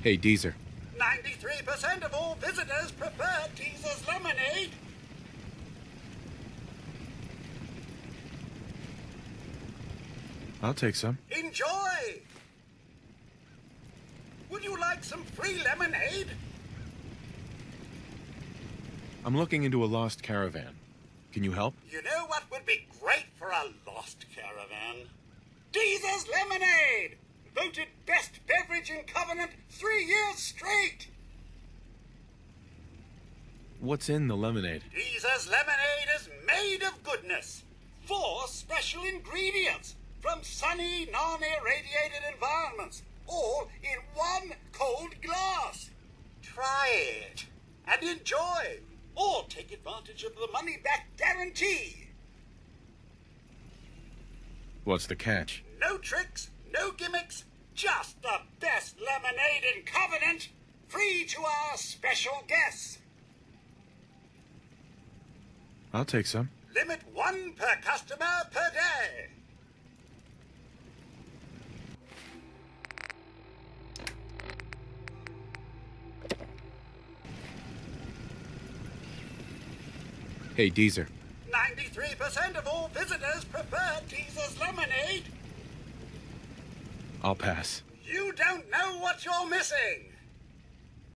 Hey, Deezer. 93% of all visitors prefer Teaser's lemonade. I'll take some. Enjoy! Would you like some free lemonade? I'm looking into a lost caravan. Can you help? You know what would be great for a lost caravan? Teaser's lemonade! Voted best beverage in Covenant 3 years straight! What's in the lemonade? Teaser's lemonade is made of goodness. 4 special ingredients from sunny, non-irradiated environments, all in 1 cold glass. Try it and enjoy, or take advantage of the money-back guarantee. What's the catch? No tricks, no gimmicks, just the best lemonade in Covenant, free to our special guests. I'll take some. Limit 1 per customer per day. Hey, Deezer. 93% of all visitors prefer Teaser's lemonade. I'll pass. You don't know what you're missing.